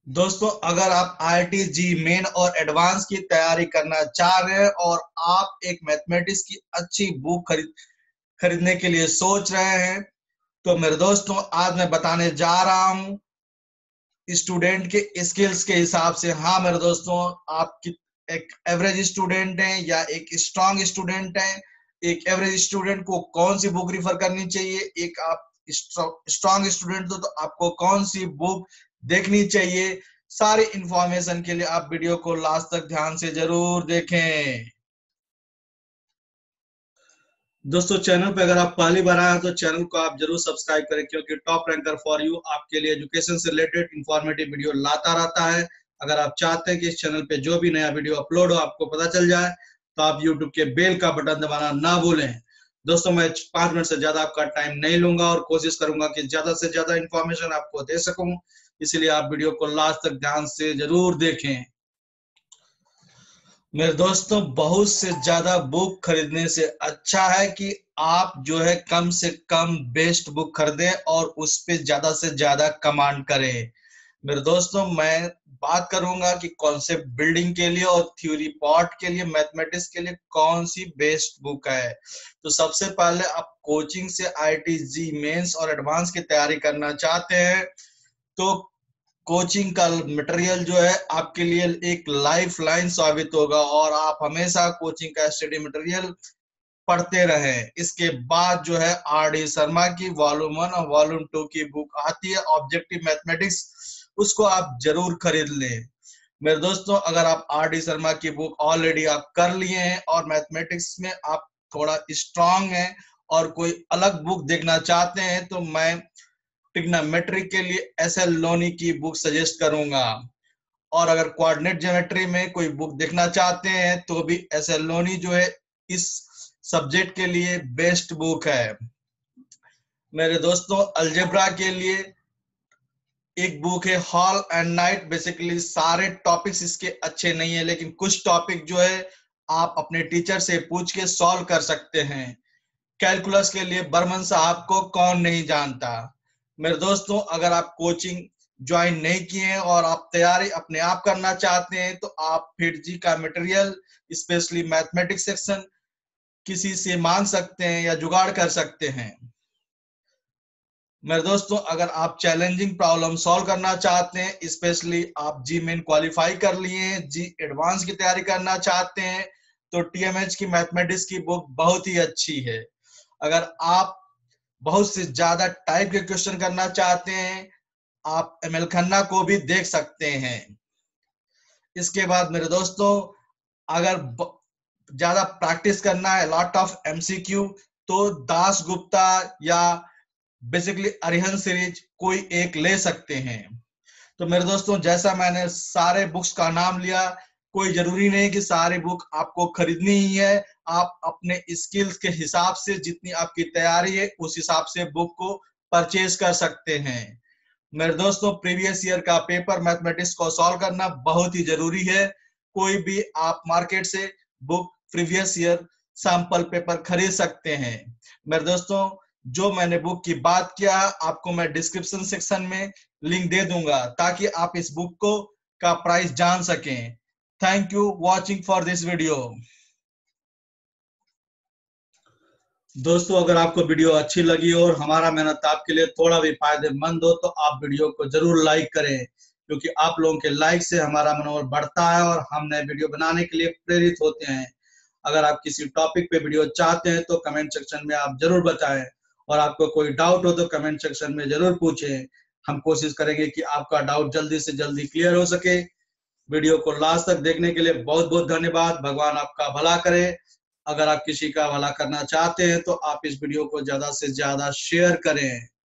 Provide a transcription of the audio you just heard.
दोस्तों, अगर आप IIT जी मेन और एडवांस की तैयारी करना चाह रहे हैं और आप एक मैथमेटिक्स की अच्छी बुक खरीदने के लिए सोच रहे हैं, तो मेरे दोस्तों आज मैं बताने जा रहा हूं स्टूडेंट के स्किल्स के हिसाब से। हाँ मेरे दोस्तों, आप एक एवरेज स्टूडेंट हैं या एक स्ट्रांग स्टूडेंट हैं। एक एवरेज स्टूडेंट को कौन सी बुक रिफर करनी चाहिए, एक आप स्ट्रांग स्टूडेंट हो तो आपको कौन सी बुक देखनी चाहिए। सारी इंफॉर्मेशन के लिए आप वीडियो को लास्ट तक ध्यान से जरूर देखें। दोस्तों, चैनल पे अगर आप पहली बार आए हैं तो चैनल को आप जरूर सब्सक्राइब करें, क्योंकि टॉप रैंकर फॉर यू आपके लिए एजुकेशन से रिलेटेड इंफॉर्मेटिव वीडियो लाता रहता है। अगर आप चाहते हैं कि इस चैनल पे जो भी नया वीडियो अपलोड हो आपको पता चल जाए, तो आप यूट्यूब के बेल का बटन दबाना ना भूलें। दोस्तों, मैं 5 मिनट से ज्यादा आपका टाइम नहीं लूंगा और कोशिश करूंगा कि ज्यादा से ज्यादा इंफॉर्मेशन आपको दे सकूं, इसलिए आप वीडियो को लास्ट तक ध्यान से जरूर देखें। मेरे दोस्तों, बहुत से ज्यादा बुक खरीदने से अच्छा है कि आप जो है कम से कम बेस्ट बुक खरीदें और उस पे ज्यादा से ज्यादा कमांड करें। मेरे दोस्तों, मैं बात करूंगा कि कॉन्सेप्ट बिल्डिंग के लिए और थ्योरी पार्ट के लिए, मैथमेटिक्स के लिए कौन सी बेस्ट बुक है। तो सबसे पहले आप कोचिंग से IIT जी मेंस और एडवांस की तैयारी करना चाहते हैं तो कोचिंग का मटेरियल जो है आपके लिए एक लाइफ लाइन साबित होगा और आप हमेशा कोचिंग का स्टडी मटेरियल पढ़ते रहें। इसके बाद जो है RD शर्मा की वॉल्यूम 1 और वॉल्यूम 2 की बुक आती है, ऑब्जेक्टिव मैथमेटिक्स, उसको आप जरूर खरीद लें। मेरे दोस्तों, अगर आप RD शर्मा की बुक ऑलरेडी आप कर लिए हैं और मैथमेटिक्स में आप थोड़ा स्ट्रांग हैं और कोई अलग बुक देखना चाहते हैं, तो मैं ट्रिग्नोमेट्री के लिए SL लोनी की बुक सजेस्ट करूंगा। और अगर कोऑर्डिनेट ज्योमेट्री में कोई बुक देखना चाहते हैं तो भी SL लोनी जो है इस सब्जेक्ट के लिए बेस्ट बुक है। मेरे दोस्तों, अलजेब्रा के लिए एक बुक है हॉल एंड नाइट। बेसिकली सारे टॉपिक्स इसके अच्छे नहीं है, लेकिन कुछ टॉपिक जो है आप अपने टीचर से पूछ के सॉल्व कर सकते हैं। कैलकुलस के लिए बर्मन साहब को कौन नहीं जानता। मेरे दोस्तों, अगर आप कोचिंग ज्वाइन नहीं किए हैं और आप तैयारी अपने आप करना चाहते हैं तो आप फिर जी का मटेरियल, स्पेशली मैथमेटिक्स सेक्शन, किसी से मांग सकते हैं या जुगाड़ कर सकते हैं। मेरे दोस्तों, अगर आप चैलेंजिंग प्रॉब्लम सॉल्व करना चाहते हैं, स्पेशली आप जी मेन क्वालिफाई कर लिए हैं, जी एडवांस की तैयारी करना चाहते हैं, तो TMH की मैथमेटिक्स की बुक बहुत ही अच्छी है। अगर आप बहुत से ज्यादा टाइप के क्वेश्चन करना चाहते हैं, आप ML खन्ना को भी देख सकते हैं। इसके बाद मेरे दोस्तों, अगर ज्यादा प्रैक्टिस करना है, लॉट ऑफ MCQ, तो दास गुप्ता या बेसिकली अरिहंत सीरीज कोई एक ले सकते हैं। तो मेरे दोस्तों, जैसा मैंने सारे बुक्स का नाम लिया, कोई जरूरी नहीं कि सारी बुक आपको खरीदनी ही है। आप अपने स्किल्स के हिसाब से, जितनी आपकी तैयारी है उस हिसाब से बुक को परचेज कर सकते हैं। मेरे दोस्तों, प्रीवियस ईयर का पेपर मैथमेटिक्स को सॉल्व करना बहुत ही जरूरी है। कोई भी आप मार्केट से book previous year sample paper खरीद सकते हैं। मेरे दोस्तों, जो मैंने बुक की बात किया आपको मैं डिस्क्रिप्शन सेक्शन में लिंक दे दूंगा, ताकि आप इस बुक को का प्राइस जान सकें। Thank you watching for this video. दोस्तों, अगर आपको वीडियो अच्छी लगी और हमारा मेहनत आपके लिए थोड़ा भी फायदेमंद हो तो आप वीडियो को जरूर लाइक करें, क्योंकि आप लोगों के लाइक से हमारा मनोबल बढ़ता है और हम नए वीडियो बनाने के लिए प्रेरित होते हैं। अगर आप किसी टॉपिक पे वीडियो चाहते हैं तो कमेंट सेक्शन में आप जरूर बताएं, और आपको कोई डाउट हो तो कमेंट सेक्शन में जरूर पूछें। हम कोशिश करेंगे कि आपका डाउट जल्दी से जल्दी क्लियर हो सके। वीडियो को लास्ट तक देखने के लिए बहुत बहुत धन्यवाद। भगवान आपका भला करे। अगर आप किसी का भला करना चाहते हैं तो आप इस वीडियो को ज्यादा से ज्यादा शेयर करें।